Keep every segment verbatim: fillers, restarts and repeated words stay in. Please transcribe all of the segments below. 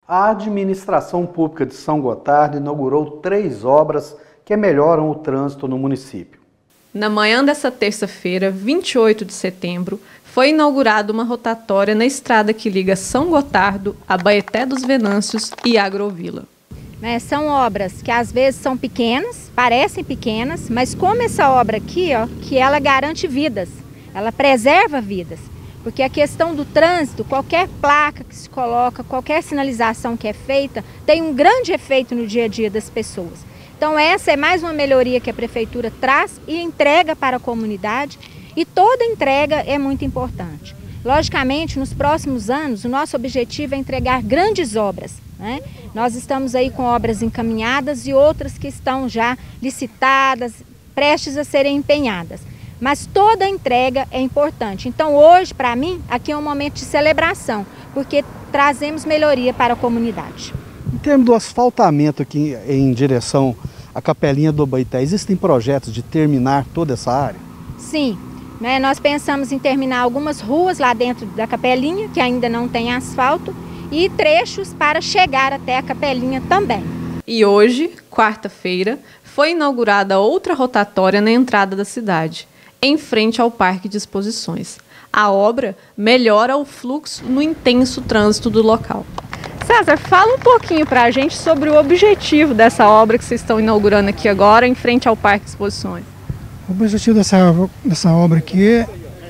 A administração pública de São Gotardo inaugurou três obras que melhoram o trânsito no município. Na manhã dessa terça-feira, vinte e oito de setembro, foi inaugurada uma rotatória na estrada que liga São Gotardo, Abaeté dos Venâncios e Agrovila. É, são obras que às vezes são pequenas, parecem pequenas, mas como essa obra aqui, ó, que ela garante vidas, ela preserva vidas. Porque a questão do trânsito, qualquer placa que se coloca, qualquer sinalização que é feita, tem um grande efeito no dia a dia das pessoas. Então essa é mais uma melhoria que a Prefeitura traz e entrega para a comunidade, e toda entrega é muito importante. Logicamente, nos próximos anos, o nosso objetivo é entregar grandes obras, né? Nós estamos aí com obras encaminhadas e outras que estão já licitadas, prestes a serem empenhadas. Mas toda a entrega é importante. Então hoje, para mim, aqui é um momento de celebração, porque trazemos melhoria para a comunidade. Em termos do asfaltamento aqui em direção à Capelinha do Abaeté, existem projetos de terminar toda essa área? Sim, né, nós pensamos em terminar algumas ruas lá dentro da Capelinha, que ainda não tem asfalto, e trechos para chegar até a Capelinha também. E hoje, quarta-feira, foi inaugurada outra rotatória na entrada da cidade, em frente ao Parque de Exposições. A obra melhora o fluxo no intenso trânsito do local. César, fala um pouquinho para a gente sobre o objetivo dessa obra que vocês estão inaugurando aqui agora, em frente ao Parque de Exposições. O objetivo dessa, dessa obra aqui é,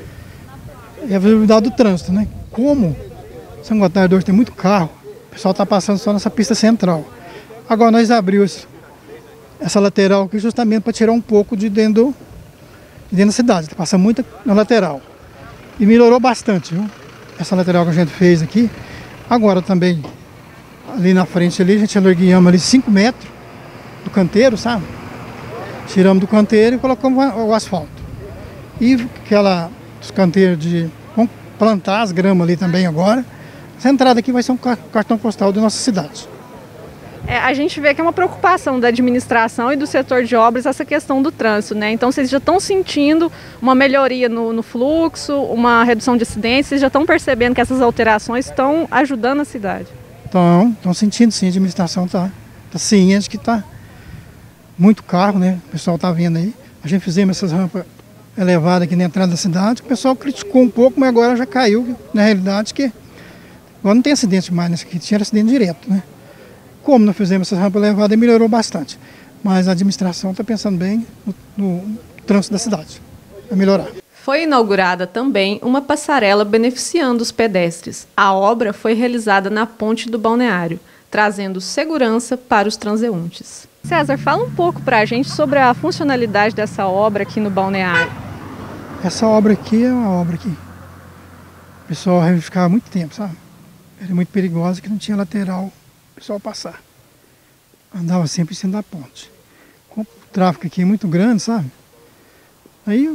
é a visibilidade do trânsito, né? Como São Gotardo hoje tem muito carro, o pessoal está passando só nessa pista central. Agora nós abrimos essa lateral aqui justamente para tirar um pouco de dentro do dentro da cidade, passa muito na lateral. E melhorou bastante, viu? Essa lateral que a gente fez aqui. Agora também, ali na frente ali, a gente alargamos ali cinco metros do canteiro, sabe? Tiramos do canteiro e colocamos o asfalto. E aquela, os canteiros de... Vamos plantar as gramas ali também agora. Essa entrada aqui vai ser um cartão postal da nossa cidade. É, a gente vê que é uma preocupação da administração e do setor de obras essa questão do trânsito, né? Então vocês já estão sentindo uma melhoria no, no fluxo, uma redução de acidentes, vocês já estão percebendo que essas alterações estão ajudando a cidade? Estão, estão sentindo sim, a administração está tá ciente que está muito carro, né? O pessoal está vendo aí. A gente fizemos essas rampas elevadas aqui na entrada da cidade, o pessoal criticou um pouco, mas agora já caiu, na realidade, que agora não tem acidente mais, né? Aqui tinha acidente direto, né? Como nós fizemos essa rampa elevada, melhorou bastante. Mas a administração está pensando bem no, no trânsito da cidade, vai melhorar. Foi inaugurada também uma passarela beneficiando os pedestres. A obra foi realizada na ponte do balneário, trazendo segurança para os transeuntes. César, fala um pouco para a gente sobre a funcionalidade dessa obra aqui no balneário. Essa obra aqui é uma obra que o pessoal ficava muito tempo, sabe? Era muito perigosa, que não tinha lateral o pessoal passar. Andava sempre em cima da ponte. Com o tráfego aqui muito grande, sabe? Aí,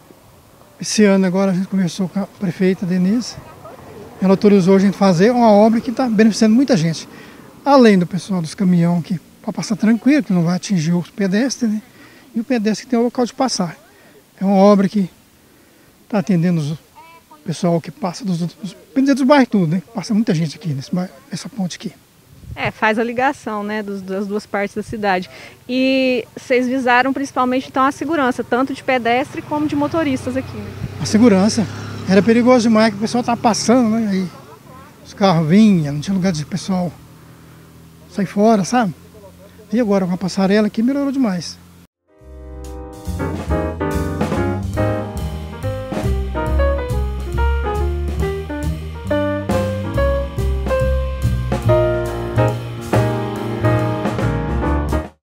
esse ano agora a gente conversou com a prefeita Denise. Ela autorizou a gente fazer uma obra que está beneficiando muita gente. Além do pessoal dos caminhões, que para passar tranquilo, que não vai atingir os pedestres, né? E o pedestre que tem o local de passar. É uma obra que está atendendo os, o pessoal que passa dos, dos, dos, dos bairros tudo, né? Passa muita gente aqui nesse, nessa ponte aqui. É, faz a ligação, né, dos, das duas partes da cidade. E vocês visaram principalmente então a segurança, tanto de pedestre como de motoristas aqui, né? A segurança. Era perigoso demais, que o pessoal estava passando, né? Aí os carros vinham, não tinha lugar de pessoal sair fora, sabe? E agora com a passarela aqui melhorou demais.